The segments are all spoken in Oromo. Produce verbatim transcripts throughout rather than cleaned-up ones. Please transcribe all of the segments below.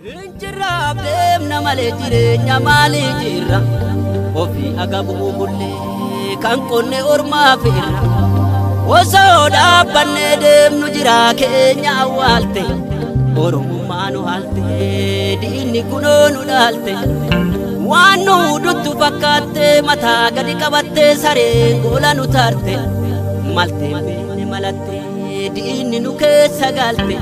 Injiraaf deemna malee jireenya maalii jirra ofii agabuu bullee kan qonne ormaa firra osoo dhaabbannee deemnu jira keenya awwaalte oromummaa nu haalte diinni kunoo nu dhaalte waan nu duttu fakkaatte mataa gadi qabatte saree goola nu taarte malte beene malatte diinni nu keessa galte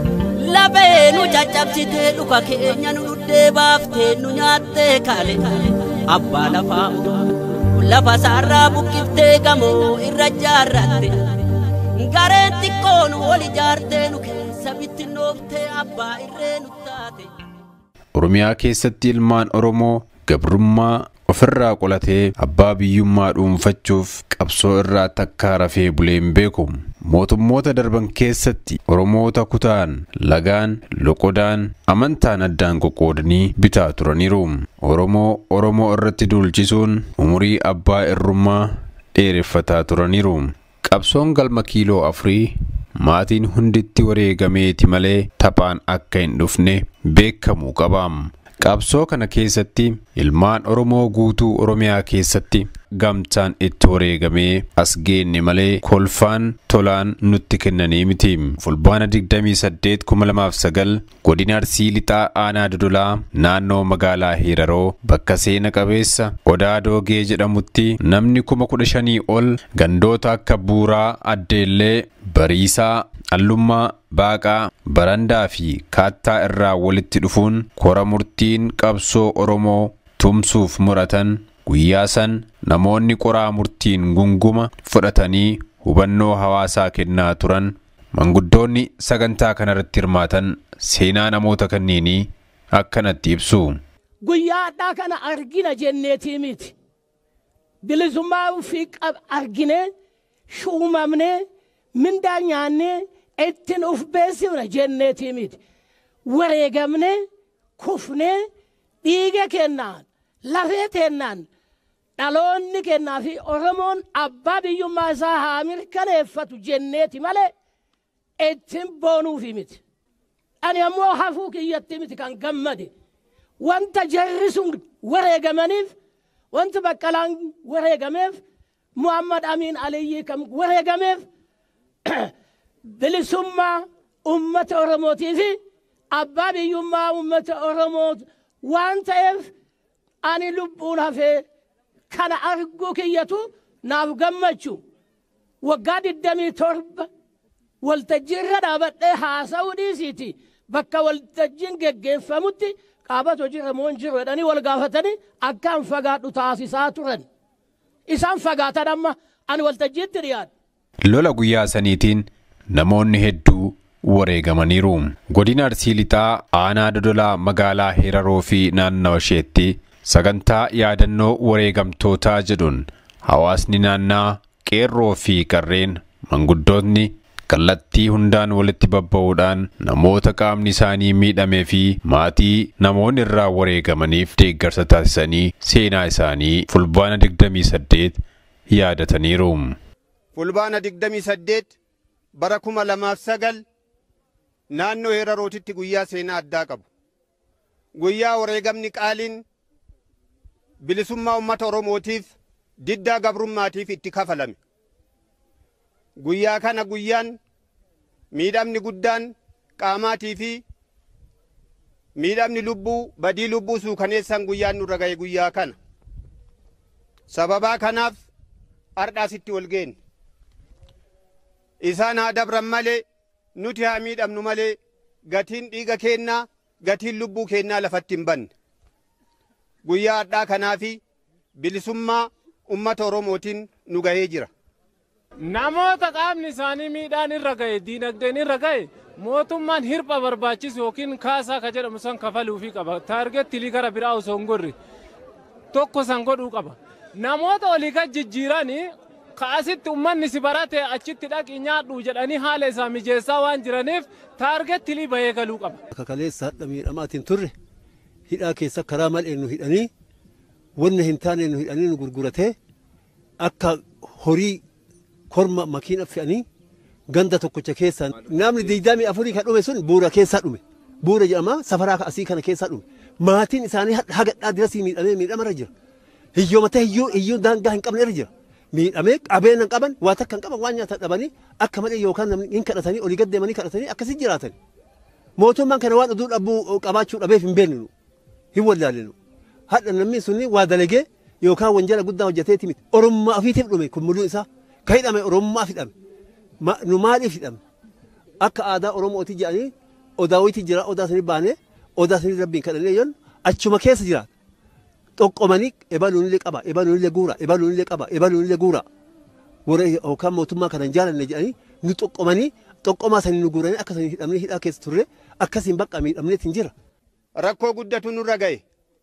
Labe nu jajjabsite dhuka keenya nu dhuddee baaftee nu nyaattee kaale abbaa lafaa lafa saarraa buqqiftee gamoo irra jaarratte gareen xiqqoon wal ijaartee nu keessa bittinnooftee abbaa irree nu taate. Oromiyaa keessatti ilmaan Oromoo gabrummaa ofirraa qolatee abbaa biyyummaa dhuunfachuuf qabsoo irraa takkaa rafee buleen beekum. Mootummoota darban keessatti Oromoota kutaan lagaan loqodaan amantaan addaan qoqqoodanii bitaa turaniiru. Oromoo Oromoo irratti duulchisuun umurii abbaa irrummaa dheereffataa turaniiru. Qabsoon galma kiiloo afurii maatiin hunditti wareegameeti malee taphaan akka hin dhufne beekamuu qabaam. Qabsoo kana keessatti ilmaan Oromoo guutuu Oromiyaa keessatti gamtaan itti wareegamee as geenne malee kolfaan tolaan nutti kennanii miti. Fulbaana digdamii saddeet kuma lamaaf sagal godina Arsii lixaa aanaa Dodolaa naannoo magaalaa Hiraroo bakka seena qabeessa Odaa Doogee jedhamutti namni kuma kudha shanii ol gandoota akka Buuraa, Addeellee, Bariisaa, Allummaa, Baaqaa, Barandaa fi Kaattaa irraa walitti dhufuun kora murtiin qabsoo Oromoo tumsuuf muratan guyyaa san namoonni qoraa murtiin gunguma fudhatanii hubannoo hawaasaa kennaa turan manguddoonni sagantaa kanarratti hirmaatan seenaa namoota kanneenii akkanatti ibsu. Guyyaadhaa kana argina jenneetii miti. Bilisummaa fi argine shuumamne mindaa nyaanne ettin uf beesifna jenneetii miti. Wareegamne kufne dhiiga kennaan lafee teennaan dhaloonni kennaa fi Oromoon abbaa biyyummaa isaa haa mirkaneeffatu jenneeti malee ettin boonuufi miti. Ani ammoo hafuu kiyyatti miti kan gammade. Wanta jarri sun wareegamaniif wanta Baqqalaan wareegameef Muhammad Amin Aliyyi kan wareegameef bilisummaa ummata Oromootii fi abbaa biyyummaa ummata Oromoo waan ta'eef ani lubbuun hafee kana arguu kiyyatu naaf gammachu. Waggaa digdamii torba waltajjiirra dhaabadhee haasa'uu dhiisiiti bakka waltajjiin geggeeffamutti qaabatu jira moo hin jiru jedhanii wal gaafatanii akkaan fagaadhu taasisaa turan. Isaan fagaatan amma ani waltajjiitti dhiyaadha. Lola guyyaa saniitiin namoonni hedduu wareegamaniiru. Godina Arsii lixaa aanaa Dodolaa magaalaa Hiraroo fi naannawa isheetti sagantaa yaadannoo wareegamtootaa jedhuun hawaasni naannaa qeerroo fi qarreen manguddoonni kallattii hundaan walitti babba'uudhaan namoota qaamni isaanii miidhamee fi maatii namoonni irraa wareegamaniif deeggarsa taasisanii seenaa isaanii fulbaana digdamii saddeet yaadataniiru. Fulbaana digdamii saddeet bara kuma lamaaf sagal naannoo Hirarootitti guyyaa seenaa addaa qabu. Guyyaa wareegamni qaaliin bilisummaa ummata Oromootiif diddaa gabrummaatiif itti kafalame. Guyyaa kana guyyaan miidhamni guddaan qaamaatii fi miidhamni lubbuu badii lubbuu suukaneessan guyyaan nurra ga'e guyyaa kana. Sababaa kanaaf ardhaasitti wal geenne. Isaan haa dabran malee nuti haa miidhamnu malee gatiin dhiiga kennaa gatiin lubbuu kennaa lafatti hin banne. Guyyaa addaa kanaafi bilisummaa ummata Oromootiin nu gahee jira. Namoota qaamni isaanii miidhaan irra ga'e diinagdeen irra ga'e mootummaan hirpha barbaachisu yookiin kaasaa ka jedhamu san kafaluufi qaba. Taargeettii gara biraa osoo hin gorre tokko san godhuu qaba. Namoota olii kan jijjiiranii kaasitti ummanni si barate achitti dhaqi nyaadhu jedhanii haala isaa mijeessaa waan jiraniif taargeettii bahee galuu qaba. Kakaleessa hadha miidhamaatiin turre hidhaa keessa karaa malee nu hidhanii wanna hin taane nu hidhanii nu gurguratee akka horii korma makiina fe'anii ganda tokkocha keessa namni digdamii afurii kan dhume sun buura keessa dhume buura jedhama safaraa asii kana keessaa dhume maatiin isaanii hagadhaa dirasii miidhamee miidhamarra jira hiyyoomata hiyyoo hiyyoo daangaa hin qabne irra jira miidhamee qabeenya hin qaban waa takka hin qaban waan nyaata dhabanii akka malee yookaan namni hin kadhatanii olii gad deemanii kadhatanii akkasii jiraatan mootummaan kana waan oduu dhabuu qabaachuu dhabeef hin beeknu hin wallaalinu hadha namni sunni waa dalagee yookaan wanjala guddaa hojjeteeti miti oromummaa ofiitiif dhume kun mul'uu isaa ka hidhame oromummaa hidhame nu maaliif hidhame akka aadaa oromooti jedhanii odaawwiiti jira odaa sanii baanee odaa sanii rabbiin kadhannee yoon achuma keessa jiraata xoqqomanii ebaluunillee qaba ebaluunillee guura ebaluunillee qaba ebaluunillee guura warra yookaan mootummaa kana hin jaalanne jedhanii nu xoqqomanii xoqqomaa sanii nu guuranii akka sanii hidhamnee hidhaa keessa turre akkasiin bakka miidhamneet hin jira. Rakkoo guddatu nurra ga'e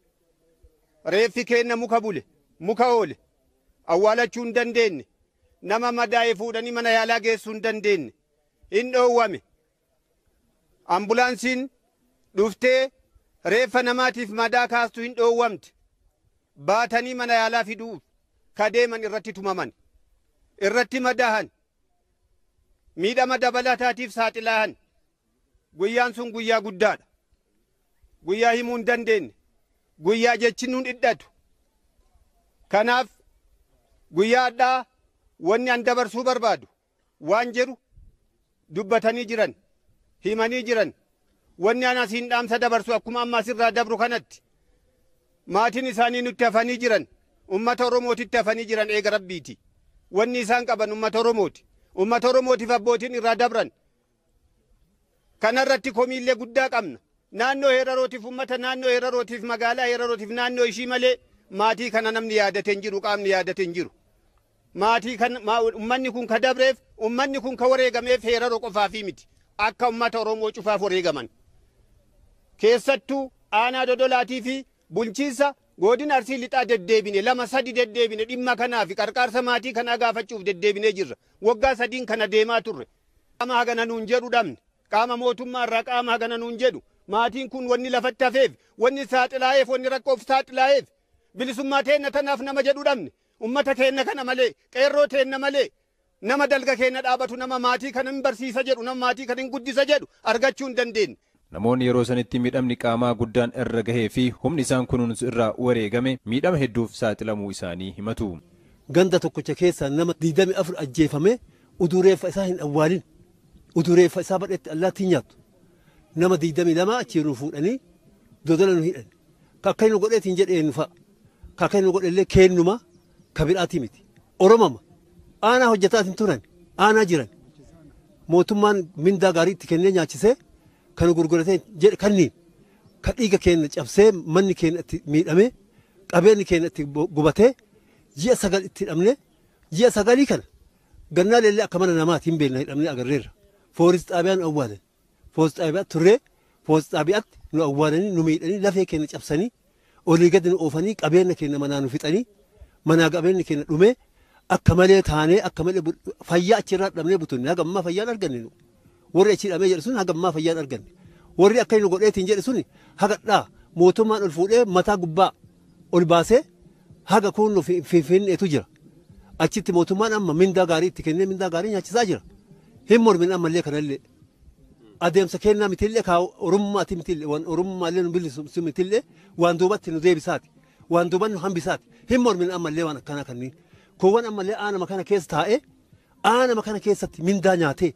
reeffi keenna muka bule muka oole awwaalachuu hin dandeenye nama madaa'e fuudhanii mana yaalaa geessuu hin dandeenye hin dhoowwame ambulaansiin dhuftee reeffa namaatiif madaa kaastu hin dhoowwamte baatanii mana yaalaa fiduuf kadeeman irratti tumaman irratti madaahan miidhama dabalataatiif saaxilahan guyyaan sun guyyaa guddaadha guyyaa himuu hin dandeenye guyyaa jechi nuun dhidhatu kanaaf guyyaa addaa wanni an dabarsuu barbaadu waan jedhu dubbatanii jiran himanii jiran wanni an asiin dhaamsa dabarsu akkuma amma asirraa dabru kanatti maatiin isaanii nutti hafanii jiran ummata oromootitti hafanii jiran eega rabbiiti wanni isaan qaban ummata oromooti ummata oromootiif abbootiin irraa dabran kanarratti komiillee guddaa qabna naannoo heerarootiif ummata naannoo heerarootiif magaalaa heerarootiif naannoo ishii malee maatii kana namni yaadate hin jiru qaamni yaadate hin jiru maatii kan ummanni kun ka dabreef ummanni kun ka wareegameef heeraroo qofaafii miti akka ummata oromoo cufaaf wareegaman keessattuu aanaa dodolaatii fi bulchiinsa godina arsii lixaa deddeebine lama sadi deddeebine dhimma kanaa fi qarqaarsa maatii kanaa gaafachuuf deddeebinee jirra waggaa sadiin kana deemaa turre qaama hagana nuun jedhu dhabne qaama mootummaa irraa qaama hagana nuun jedhu maatiin kun wanni lafatti hafeef wanni saaxilaa'eef wanni rakkoof saaxilaa'eef bilisummaa teenna tanaaf nama jedhu dhabne ummata keenna kana malee qeerroo teenna malee nama dalga keenna dhaabatu nama maatii kana hin barsiisa jedhu nama maatii kana hin guddisa jedhu argachuu hin dandeenye. Namoonni yeroo sanitti miidhamni qaamaa guddaan irra gahee fi humni isaan kunuunsu irraa wareegame miidhama hedduuf saaxilamuu isaanii himatu. Ganda tokkocha keessa nama digdami afur ajjeefame udureeffa isaa hin awwaalin udureeffa isaa badhetti allaattii nyaattu nama digdami lama achii nu fuudhanii dodola nu hidhan kakka nu godheetiin jedheen fa'a kakka nu godhellee keennuma ka biraatii miti oromama aanaa hojjetaatiin turan aanaa jiran mootummaan mindaa gaarii itti kennee nyaachisee kan gurguratee jedhe kanniin ka dhiiga keenya cabsee manni keenya itti miidhamee qabeenyi keenya itti gubatee ji'a sagal itti hidhamne ji'a sagalii kana gannaa leellee akka mana namaatti hin beekna hidhamne agarreerra fooris xaabiyaan awwaalan fooris xaabiyaa turree fooris xaabiyaatti nu awwaalanii nu miidhanii lafee keenya cabsanii olii gadi nu oofanii qabeenya keenya manaa nu fixanii manaa qabeenyi keenya dhumee akka malee taanee akka malee fayyaa achirraa dhabnee butunne haga ammaa fayyaan arganne nu warri achi hidhamee jedhe sun haga ammaa fayyaan arganne warri akka inni godheetiin jedhe sun haga dhaa mootummaan ol fuudhee mataa gubbaa ol baasee haga kun finfinneetu jira achitti mootummaan amma mindaa gaarii itti kennee mindaa gaarii nyaachisaa jira hin mormin ammallee kanallee adeemsa kennaa mitillee kaa oromummaati mitillee waan oromummaallee nu bilisu mitillee waan duubatti nu deebisaati waan duuban nu hambisaati hin mormin ammallee waan akkanaa kanniin kuuwwan ammallee aanama kana keessa taa'ee aanama kana keessatti mindaa nyaatee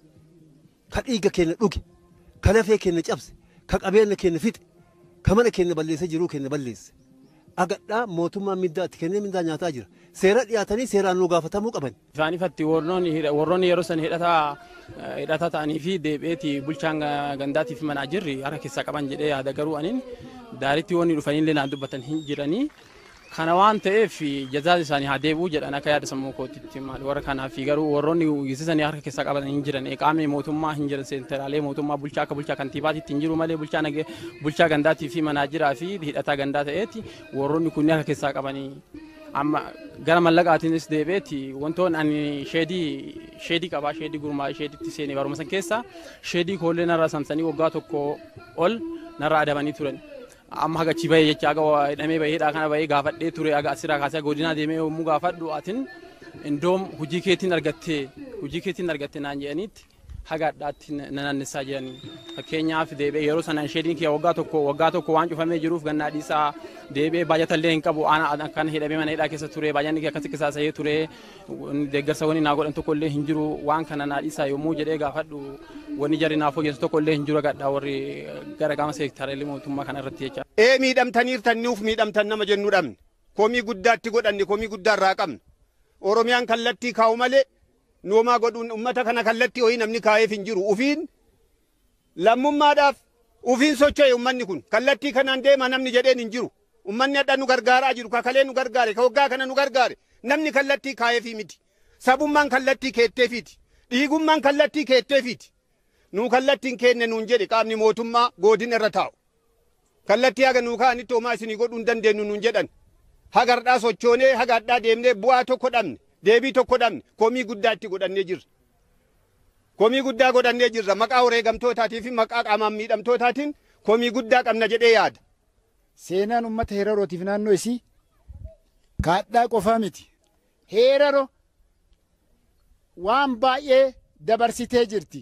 ka dhiiga keenya dhuge ka lafee keenya cabse ka qabeenya keenya fixe ka mana keenya balleessee jiruu keenya balleesse agadhaa mootummaan mindaa itti kennee mindaa nyaataa jira seera dhiyaatanii seeraan nu gaafatamuu qaban. Isaan ifatti warroonni yeroo san hidhataa hidhataa ta'anii fi deebi'eeti bulchaan gandaatiif manaa jirri harka keessaa qaban jedhee yaada garuu aniin daaritti wanni dhufanii illee naan dubbatan hin jiranii kana waan ta'eef jazaan isaanii haa deebi'uu jedhan akka yaada sammuu kootitti maal warra kanaaf garuu warroonni geessisanii harka keessaa qaban hin jiran qaamni mootummaa hin jiran seenteraalee mootummaa bulchaa akka bulchaa kantiibaatitti hin jiru malee bulchaa bulchaa gandaatii fi manaa jiraa fi hidhataa gandaa ta'eeti warroonni kunni harka keessaa qabanii amma gara mallaqaatiinis deebi'eeti wantoonni ani sheedii sheedii qabaa sheedii gurmaa sheediitti seenee baruma san keessa sheedii koollee narraa samsanii waggaa tokko ol narraa adabanii turan. Amma haga chibay jecha aga hidhamee bahee hidhaa kana bahee gaafadhee ture aga asiraa kaasee godinaa deemee yommuu gaafadhu atin indoom hojii keetiin argattee hojii keetiin argattee naan jedhaniitti hagaadhaatti naannessaa jiranii. Fakkeenyaaf deebi'ee yeroo sana sheediin kiyya waggaa tokko waggaa tokko waan cufamee jiruuf gannaa dhiisaa deebi'ee baajatallee hin qabu aanaa akkan hidhamee mana hidhaa keessa ture baajanni kiyya akkasi qisaasa'ee ture deeggarsa wani naa godhan tokko illee hin jiru waan kana naa dhiisaa yommuu jedhee gaafadhu wani jarri naaf hojjetu tokko illee hin jiru gadhaa warri gara qaama seektaaraalee mootummaa kana irratti jecha. Ee miidhamtaniirtan nuuf miidhamtan nama jennu dhabne komii guddaatti godhanne komii guddaa irraa qabna. Oromiyaan kallattii kaa'u malee noomaa godhuun ummata kana kallattii ho'i namni kaa'eef hin jiru ufiin lammummaadhaaf ufiin socho'e ummanni kun kallattii kanaan deema namni jedheen hin jiru ummanni hadha nu gargaaraa jiru kakalee nu gargaare ka waggaa kana nu gargaare namni kallattii kaa'eefii miti sabummaan kallattii keetteefiiti dhiigummaan kallattii keetteefiiti nuu kallattiin keenne nuun jedhe qaamni mootummaa godina irra taa'u kallattii haga nuu kaa'anitti homaa isinii godhuu hin dandeenyu nuun jedhan hagardhaa sochoonee hagaadhaa deemnee bu'aa tokko dhabne deebii tokko dhabne komii guddaa itti godhannee jirra. Komii guddaa godhannee jirra maqaa wareegamtootaatii fi maqaa qaamaan miidhamtootaatiin komii guddaa qabna jedhee yaada. Seenaan uummata Heerarootiif naannoo isii kaadhaa qofaa miti. Heeraro waan baay'ee dabarsitee jirti.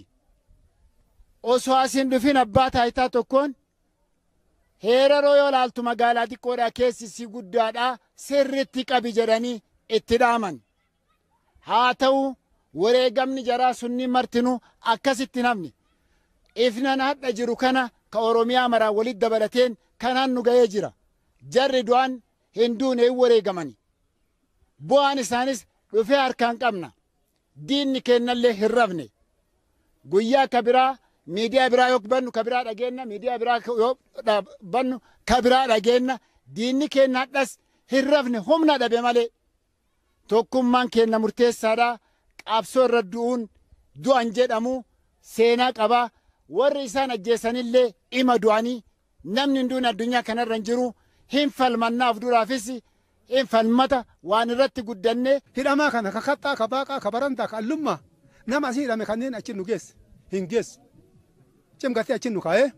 Osoo asin dhufin abbaa taayitaa tokkoon Heeraroo yoo laaltu magaalaa xiqqoodhaa keessi guddaadhaa sirriitti qabi jedhanii itti dhaaman. Haa ta'u wareegamni jaraa sunni martinu akkasitti namni ifnan hadha jiru kana ka Oromiyaa maraa walitti dabalateen kanaan nu ga'ee jira. Jarri du'an hin duune hin wareegamani. Bu'aan isaanis dhufee harkaan qabna. Diinni kennallee hin rafne. Guyyaa ka biraa miidiyaa biraa yoo bannu ka biraa dhageenna miidiyaa biraa yoo bannu ka biraa dhageenna diinni kenna hadhas hin rafne humna dhabe malee. Tokkummaan kenna murteessaadha. Qabsoo irra du'uun du'an jedhamu seenaa qabaa warri isaan ajjeesanillee ima du'anii namni hin duune addunyaa kanarra hin jiru hin falmannaaf duraafis hin falmata waan irratti guddanne. Hidhamaa kana ka kaxxaa ka baaqaa ka barantaa ka allummaa nama asii hidhame kanneen achi nu geesse hin geessu cimgatee achi nu kaa'ee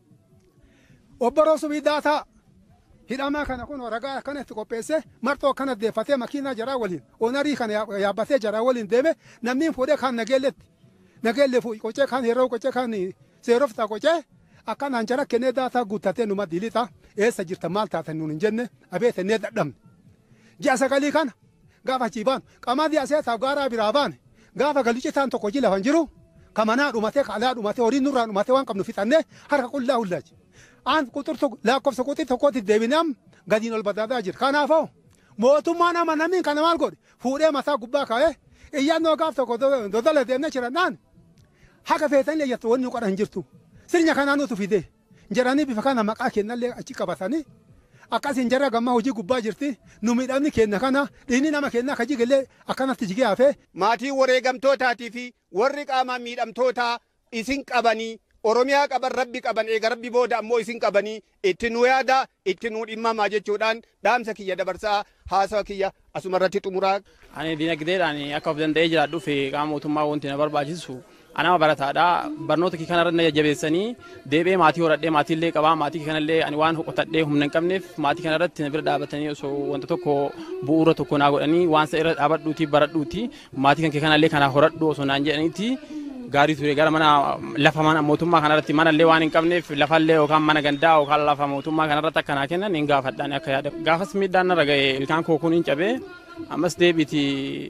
obboroo subii daataa. Hidhamaa kana kun ragaa kanatti qopheesse marxoo kana deeffatee makiinaa jaraa waliin onarii kana yaabbatee jaraa waliin deeme namni fuudhee kan nageelletti nageellee fuudhee qocee kan yeroo qocee kan seeroftaa qocee akkanaan jara kennee daataa guuttatee numa diilixa eessa jirta maal taatan nuun hin jenne abeetennee dadhabne. Ji'a sagalii kana gaafa chiibaan qamadii aseetaaf gaaraa biraa baane gaafa galucitaan tokko ji lafan jiru kamanaa dhumatee kaalaa dhumatee horiin nurraa dhumatee waan qabnu fixannee harka qullaa hullaachi. Aan quxur tokko lakkoofsa quxii tokkotti deebinam gadiin ol badaadaa jira. Kanaafoo mootummaan nama namni kana maal godhe fuudhee mataa gubbaa kaa'ee iyyannoo gaaf tokko dodala deemnee jirannaan haga feetanii iyyattu wanni qodhan jirtu. Sirnya kanaa nutu fide jedhanii bifa kana maqaa kennallee achi qabatanii akkasiin jarra gammaa hojii gubbaa jirti nu miidhamni kenna kana dhiinni nama kennaa ka jigallee akkanatti jigee hafee. Maatii wareegamtootaatii fi warri qaamaan miidhamtootaa isin qabanii Oromiyaa qaban rabbi qaban eega rabbi booda ammoo isin qabanii itti nu yaada itti nu dhimmamaa jechuudhaan dhaamsa kiyya dabarsaa haasawa kiyya asumarratti xumuraa. Ani dinagdeedhaan akka of danda'ee jiraadhuuf qaama mootummaa wanti na barbaachisu anama barataadha barnoota kii kanarra na jajjabeessanii deebi'ee maatii horadhee maatiillee qabaa maatii kanallee ani waan qotadhee humna hin qabneef maatii kanarratti na bira dhaabatanii osoo wanta tokko bu'uura tokko naa godhanii waan isa irra dhaabadhuuti baradhuuti maatii kan kanallee kana horadhu osoo naan jedhaniiti. Gaarii ture gara mana lafa mana mootummaa kanarratti manallee waan hin qabneef lafallee yookaan mana gandaa yookaan lafa mootummaa kanarratti akka naa kennan hin gaafadhaan akka yaada. Gaafas miidhaan narra ga'e ilkaan koo kun hin cabee ammas deebiti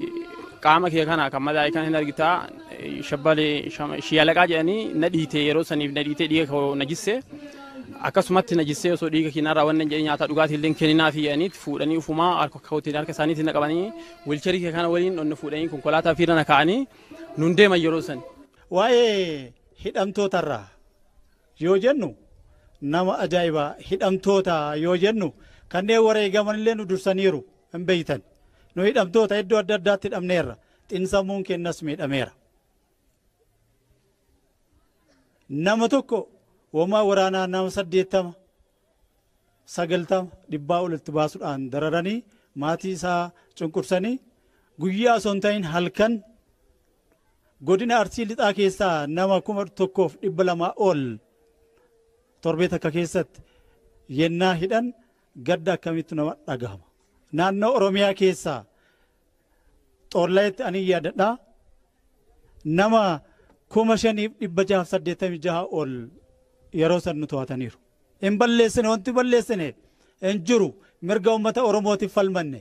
qaama kee kana kan madaa'e kan hin argitaa shabbalee shiyalaqaa jedhanii na dhiite yeroo saniif na dhiite dhiiga koo na jisse akkasumatti na jissee osoo dhiiga keenyarraa waan hin jedhe nyaata dhugaatiillee kenninaa fi jedhaniit fuudhanii ufumaa harka kootiin harka isaaniitiin na qabanii wilcharii kee kana waliin onni fuudhanii konkolaataa fiira na kaa'anii nun deeman yeroo san. Waa'ee hidhamtootarraa yoo jennu nama ajaa'ibaa hidhamtoota yoo jennu kanneen wareegamanillee nu dursaniiru hin beeytan nu hidhamtoota iddoo adda addaatti hidhamneerra xinsammuun kennas miidhameera. Nama tokko homaa waraanaa nama saddeettama sagaltama dhibbaa olitti baasuudhaan dararanii maatii isaa cunqursanii guyyaa osoo hin ta'in halkan godina Arsii lixaa keessaa nama kuma tokkoof dhibba lamaa ol torbee takka keessatti yennaa hidhan gadda akkamitti nama dhagahama. Naannoo Oromiyaa keessaa Xollayetti ani yaadadhaa nama kuma shaniif dhibba jahaaf saddeettamii jaha ol yeroo san nu to'ataniiru. Hin balleessine wanti balleessine hin jiru mirga uummata Oromootiif falmanne.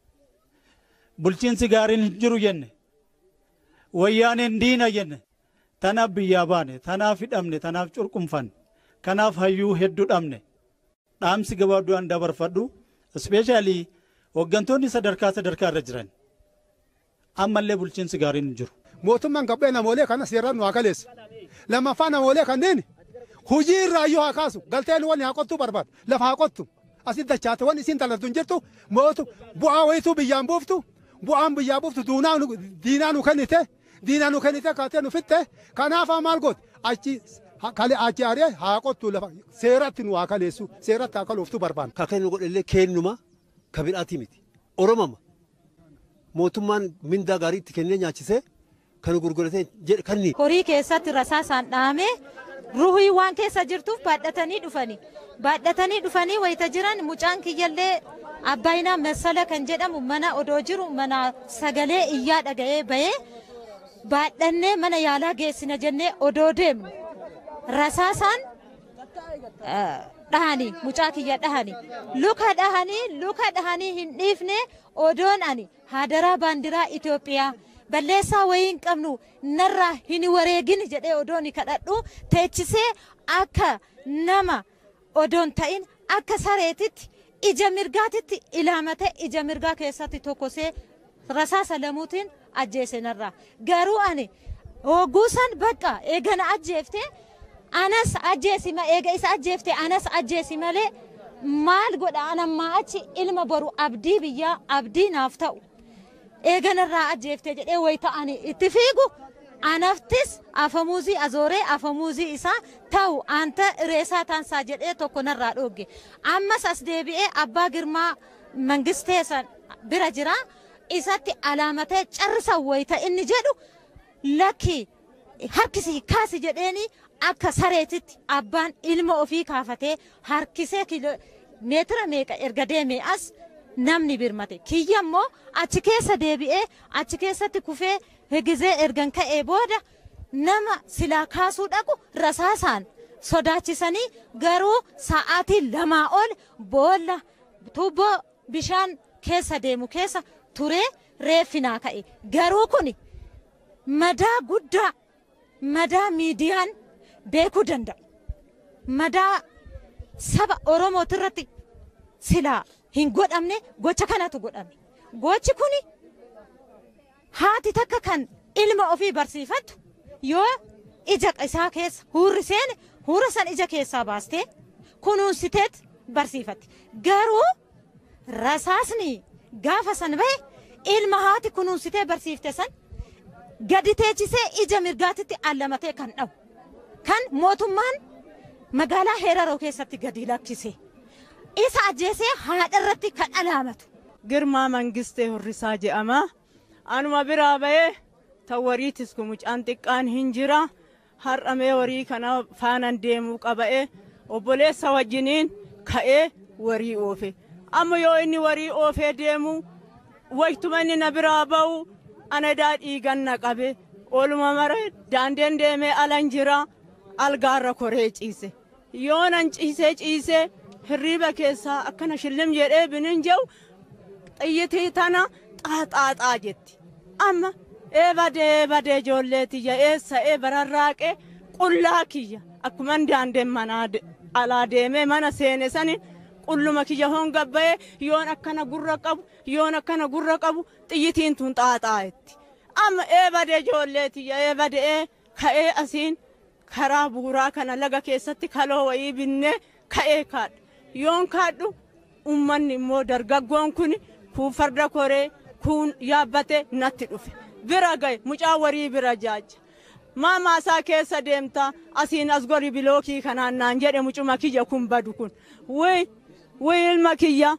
Bulchiinsi gaariin hin jiru jenne. Wayyaaneen diina jenne. Tanaaf biyyaa baane, tanaaf hidhamne, tanaaf curqumfanne, kanaaf hayyuu hedduu dhabne. Dhaamsi gabaabduu an dabarfadhu, ispeeshaalii hooggantoonni sadarkaa sadarkaa irra jiran. Ammallee bulchiinsi gaariin hin jiru. Mootummaan gabbee namoolee kana seeraan nu haa kaleessu. Lammaffaa namoolee kanneen hojii irraa iyyuu haa kaasu. Galteen wani haa qottuu barbaadu. Lafa haa qottu. Asitti dachaate wani isiin talattu hin jirtu. Mootu bu'aa wayituu biyyaan buuftu. Bu'aan biyyaa buuftu diinaa nu kennite. Diinaa nu kennite kaatee nu fitte. Kanaaf maal goote? Achi kale achi aree haa qottu lafa seeratti nu haa kaleessu. Seeratti haa kalooftu barbaadu. Kakeen nu godhellee kennuma kabiraati miti. Oromama. Mootummaan mindaa gaarii itti kennee nyaachisee kan gurguratee jedhe kanni. Horii keessatti rasaasaan dhahamee ruhii waan keessa jirtuuf baadhatanii dhufanii. Baadhatanii dhufanii wayita jiran mucaan kiyyallee Abbaayinaa Masala kan jedhamu mana odoo jiru mana sagalee iyyaa dhaga'ee bahee baadhannee mana yaalaa geessina jennee odoo deemnu rasaasaan dhahanii mucaa kiyya dhahanii luka dhahanii luka dhahanii hin dhiifne odoon ani hadaraa baandiraa Itoophiyaa balleessaa wayii hin qabnu narraa hin wareegin jedhee odoon kadhadhu teechisee akka nama odoon ta'in akka sareetitti ija mirgaatitti ilaamate ija mirgaa keessatti tokkosee rasaasa lamuutiin ajjeese narraa garuu ani hogguusan bakka eegana ajjeefte anas ajjeesi ma eega isa ajjeefte anas ajjeesi malee maal godha anammaa achi ilma boru abdii biyyaa abdii naaf ta'u eeganarraa ajjeefte jedhee wayita ani itti fiigu anaftis afamuuzii azooree afamuuzii isaa ta'u anta reesaa taansaa jedhee tokko narraa dhooge ammas as deebi'ee abbaa girmaa mangistee san bira jira isatti alaamatee carrisa wayita inni jedhu lakki harkisii kaasi jedheeni akka sareetitti abbaan ilma ofii kaafatee harkisee kilo meetira meeqa erga deemee as namni birmate kiyya immoo achi keessa deebi'ee achi keessatti kufee hegizee ergan ka'ee booda nama silaa kaasuu dhaqu rasaasaan sodaachisanii garuu sa'aatii lamaa ol boolla tuubboo bishaan keessa deemu keessa turee reeffinaa ka'e garuu kun madaa guddaa madaa miidiyaan beekuu danda'u madaa saba Oromootirratti silaa hin godhamne gocha kanatu godhame gochi kuni haati takka kan ilma ofii barsiifattu yoo ija isaa keessa huurri seene huura san ija keessaa baastee kunuunsiteet barsiifatti garuu rasaasni gaafa san bahe ilma haati kunuunsitee barsiifte san gadi teechisee ija mirgaatitti allamatee kan dhabu kan mootummaan magaalaa Heeraroo keessatti gadi lakkise isa ajjeesee haadha irratti kan alaamatu. Girmaa Mangistee Hurrisaa jedhama. Anuma biraa bahee ta wariitis kun mucaan xiqqaan hin jira. Har'amee warii kana faanan deemuu qaba'ee obboleessa wajjiniin ka'ee warii oofe. Amma yoo inni warii oofee deemu waytuma inni na biraa ba'u ana daadhii ganna qabe ooluma mara daandeen deemee alan jira algaarra koree ciise. Yoo nan ciisee ciisee hirriba keessaa akkana shillim jedhee binin jehu xiyyitii tana xaaxaaxaa jetti. Amma eebadee badee ijoollee tiyya eessa ee bararraaqee qullaa kiyya akkuma daandeen manaa alaa deemee mana seene sani qulluma kiyya hoon gabba'ee yoon akkana gurra qabu yoon akkana gurra qabu xiyyitiin tun xaaxaayetti. Amma eebadee ijoollee tiyya eebadee ka'ee asiin karaa buuraa kana laga keessatti kaloo wayii binnee ka'ee kaadha. Yoon kaadhu ummanni immoo dargaggoon kun kun farda koree kun yaabbate natti dhufe. Bira gahe mucaa warii bira jaaja. Maamaa isaa keessa deemta asiin as gori bilookii kanaan naan jedhe mucuma kiyya kun badu kun. Wii wii ilma kiyya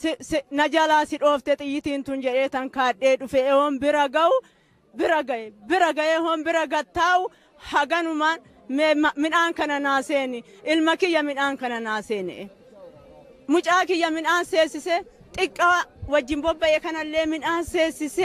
na jalaa si dhoofte xiyyitiin tun jedhee tan kaadhee dhufe hoon bira gahu bira gahe bira gahe hoon bira gattaa'u haganumaan midhaan kana naaseeni ilma kiyya midhaan kana naaseeni. Mucaa kiyya midhaan seessisee xiqqaa wajjin bobba'ee kanallee midhaan seessisee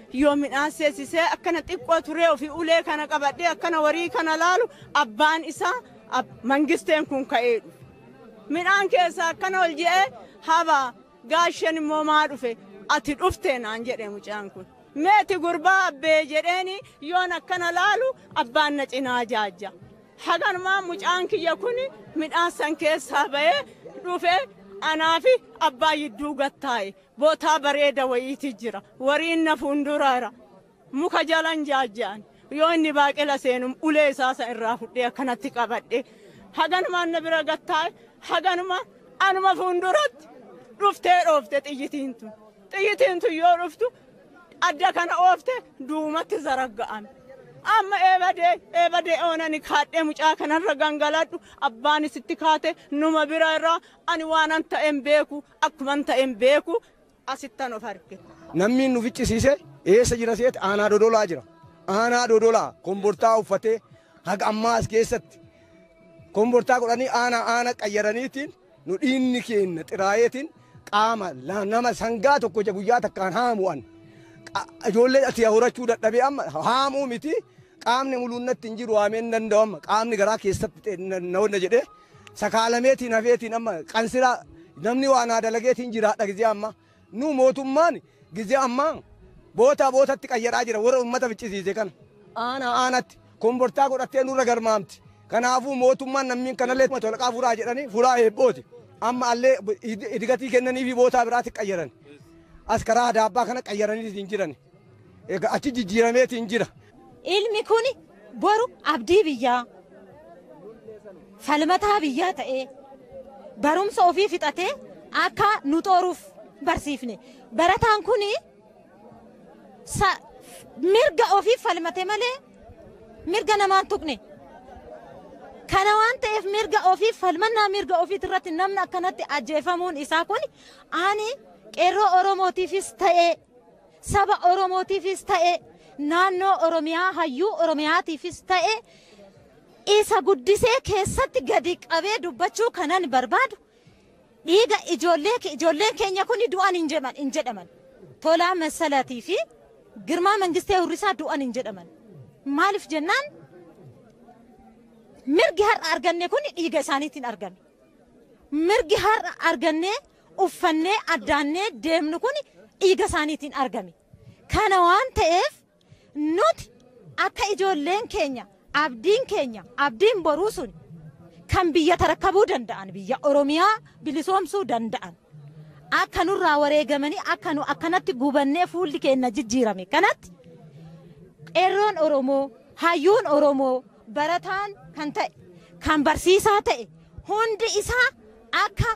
yoo midhaan seessisee akkana xiqqoo turee ofii ulee kana qabadhee akkana warii kana laalu abbaan isaa mangisteen kun ka'ee dhufe. Midhaan keessa akkana ol je'ee haba gaashan immoo maa dhufe ati dhuftee naan jedhe mucaan kun. Meeti gurbaa abbee jedheeni yoon akkana laalu abbaan na cinaa jaajja. Haganumaan mucaan kiyya kun midhaan san keessaa ba'ee dhufe anaa fi abbaa yidduu gattaa'e bootaa bareeda wayiiti jira wariin na fuulduraara muka jalan jaajjaan yoo inni baaqela seenu ulee isaa san irraa fudhee akkanatti qabadhe haganumaan na bira gattaa'e haganuma anuma fuulduratti dhuftee dhoofte xiyyitiin tun xiyyitiin tun yoo dhuftu adda kana oofte duumatti zaragga'ame. Amma eebadee eebadee oonani kaadhee mucaa kanarra gangaladhu abbaan isitti kaate numa bira irraa ani waanan ta'een beeku akkuman ta'een beeku asittan of arge. Namni nu ficcisiise eessa jira seeti aanaa dodolaa jira. Aanaa dodolaa kombortaa uffatee haga ammaa as keessatti kombortaa godhanii aanaa aanaa qayyaraniitiin nu dhiinni keenya xiraayeetiin qaama nama sangaa tokko guyyaa takkaan haamu'an. Ijoollee ati horachuu dadhabee amma haamuu miti qaamni muluunnatti hin jiru haameen danda'amma qaamni garaa keessatti na jedhee sakaalameetiin hafeetiin amma qansiraa namni waan dalageetiin jiraadha gizee amma nu mootummaan gizee amma boota bootatti qayyaraa jira warra uummata ficcisiise kana aanaa aanatti kombortaa godhattee nurra garmaamti kanaafuu mootummaan namni kanallee tolqaa furaa jedhanii furaa heebbooti amma allee idigatii kennanii fi bootaa biraatti qayyaran. As karaa daabbaa kana qayyaranii hin jiran. Egaa achi jijjiirameeti hin jira. Ilmi kun boru abdii biyyaa falmataa biyyaa ta'ee barumsa ofii fixatee akka nu xooruuf barsiifne. Barataan kun mirga ofii falmate malee mirga namaan tuqne. Kana waan ta'eef mirga ofii falmannaa mirga ofiit irratti namni akkanatti ajjeefamuun isaa kun ani qeerroo Oromootiifis ta'ee saba Oromootiifis ta'ee naannoo Oromiyaa hayyuu Oromiyaatiifis ta'ee isa guddisee keessatti gadi qabee dubbachuu kanan barbaadu dhiiga ijoollee ijoolleen keenya kun du'an hin jedhaman hin jedhaman Tolaa Masalatii fi Girmaa Mangistee Hurrisaa du'an hin jedhaman maaliif jennaan mirgi har'a arganne kun dhiiga isaaniitiin argame mirgi har'a arganne uffannee addaannee deemnu kun dhiiga isaaniitiin argame. Kana waan ta'eef nuti akka ijoolleen keenya abdiin keenya abdiin boruu sun kan biyya tarakkabuu danda'an biyya Oromiyaa bilisoomsuu danda'an akka nurraa wareegamanii akka nu akkanatti gubannee fuulli keenya jijjiirame kanatti qeerroon Oromoo hayyuun Oromoo barataan kan ta'e kan barsiisaa ta'e hundi isaa akka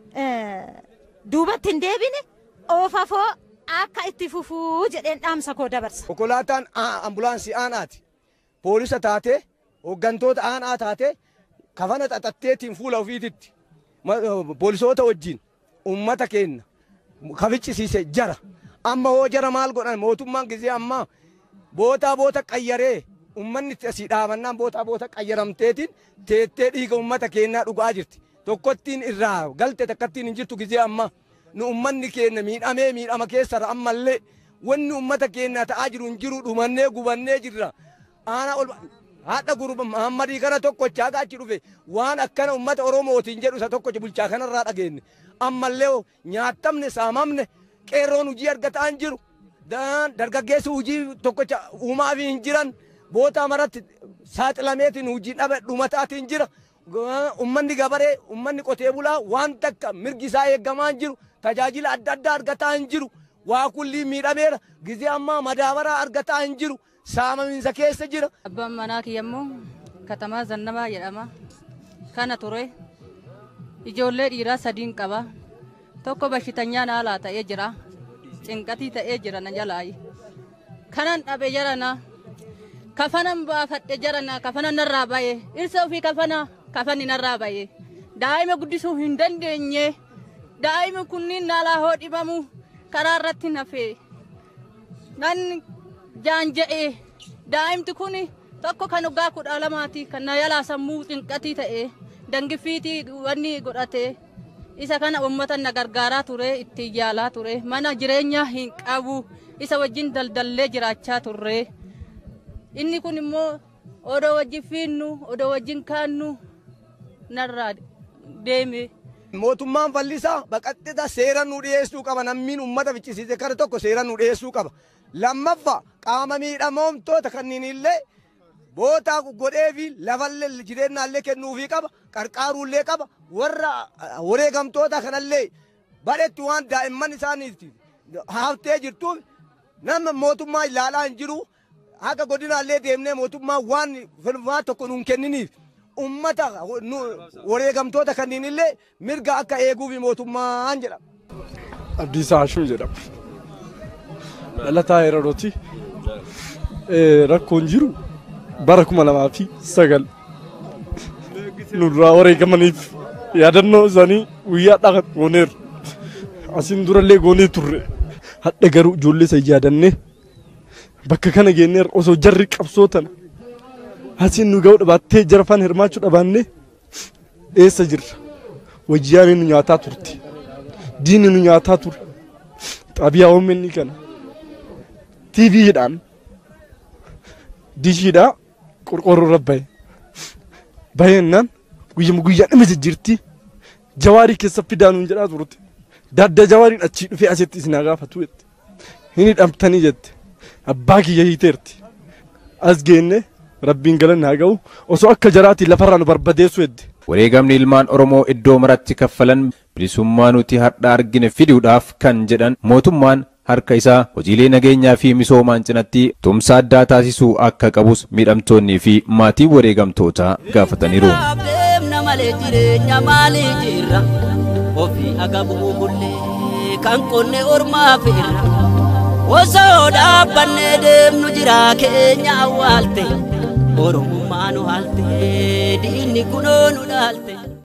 duubatti hin deebine oofafoo akka itti fufuu jedheen dhaamsa koo dabarsa. Konkolaataan ambulaansii aanaati. Poolisa taatee hooggantoota aanaa taatee kafana xaxatteetiin fuula ofiititti poolisoota wajjin uummata keenya kaficcisiise jara. Amma hoo jara maal godhan mootummaan gizee ammaa bootaa boota qayyaree uummanni asii dhaabannaan bootaa boota qayyaramteetiin teettee dhiiga uummata keenyaa dhugaa jirti. Tokkottiin irraa galte takkattiin hin jirtu gizee amma nu ummanni keenya miidhamee miidhama keessarra ammallee wanni ummata keenya ta'aa jiru hin jiru dhumannee gubannee jirra. Aanaa ol haadha gurba Muhammadii kana tokkochaa gaachi dhufe waan akkana ummata Oromootiin jedhu isa tokkocha bulchaa kanarraa dhageenye ammallee nyaatamne saamamne qeerroon hojii argataa hin jiru dargaggeessi hojii tokkocha uumaa fi hin jiran boota maratti saaxilameetiin hojii dhabe dhumataatiin jira. Ummanni gabaree ummanni qotee bulaa waan takka mirgi isaa eeggamaa hin jiru tajaajila adda addaa argataa hin jiru waa kulli miidhameera gizee ammaa madaabaraa argataa hin jiru saamamiinsa keessa jira. Abbaan manaa kiyyammoo katamaa Zannamaa jedhama kana ture ijoollee dhiiraa sadiin qaba tokko bashitanyaa naalaa ta'ee jira cinqatii ta'ee jira na jalaayi kanan dhabe jarana kafanan baafadhe jarana kafanan narraa baye irsa ofii kafana kafanni narraa baye daa'ima guddisuu hin dandeenye daa'ima kunniin naalaa hoo dhibamu karaa irratti nafee nan jaanja'ee daa'imti kun tokko kan waggaa kudha lamaati kan na jalaa sammuu cinqatii ta'e dangifiitii wanni godhate isa kana uummata na gargaaraa ture itti yaalaa ture mana jireenyaa hin qabu isa wajjin daldallee jiraachaa turre inni kun immoo odoo wajjin fiinnu odoo wajjin kaannu narraa deeme. Mootummaan fallisaa baqattita seera nu dhiyeessuu qaba namni uummata ficcisiise kara tokko seera nu dhiyeessuu qaba. Lammaffaa qaama miidhamoomtoota kanneen illee boota godhee fi lafallee jireenyaallee kennuufii qaba qarqaaruullee qaba warra wareegamtoota kanallee badhetti waan daa'imman isaaniitti haaftee jirtuuf nama mootummaa ilaalaa hin jiru haga godinaallee deemnee mootummaa waan filmaa tokko nuun kenniniif ummata wareegamtoota kanneen illee mirga akka eeguufi mootummaan jedhama. Abdiisaa Hashim jedhama. Dhalataa Heerarooti. Rakkoon jiru bara kuma lamaa fi sagal nurraa wareegamaniif yaadannoo isaanii guyyaa dhaqa gooneerra. Asiin durallee goonee turre. Hadha garuu ijoollee isa yaadannee bakka kana geenneerra osoo jarri qabsootan asiin nu ga'uu dhaabattee jarfaan hirmaachuu dhabaannee eessa jirra? Wajjiyaan nu nyaataa turte. Diinni nu nyaataa ture. Xabiyaa uummanni kana. tiiviidhaan dishiidhaa qorqorroo irra bahe. Baheennaan guyyama guyyaan dhimma jijjiirti. Jawaarii keessa fidaa nuun jedhaa turte. Dadda jawaariin achii dhufee asitti isin haa gaafatu jette. Hin hidhamtanii jette. Abbaa kiyya hiiteerti. As geenne rabbiin galanni haa ga'u osoo akka jaraatiin lafarraa nu barbadeessu jedhe. Wareegamni ilmaan Oromoo iddoo maratti kaffalan bilisummaa nuti har'a argine fiduudhaaf kan jedhan mootummaan harka isaa hojiilee nageenyaa fi misoomaan cinatti tumsa addaa taasisuu akka qabus miidhamtoonnii fi maatii wareegamtootaa gaafataniiru. Malee jireenya maalii jirra ofii agabuu bullee kan qonne ormaa feerra osoo dhaabbannee deemnu jira keenya awwaalte oromummaa nu haalte diinni kunoo nu dhaalte.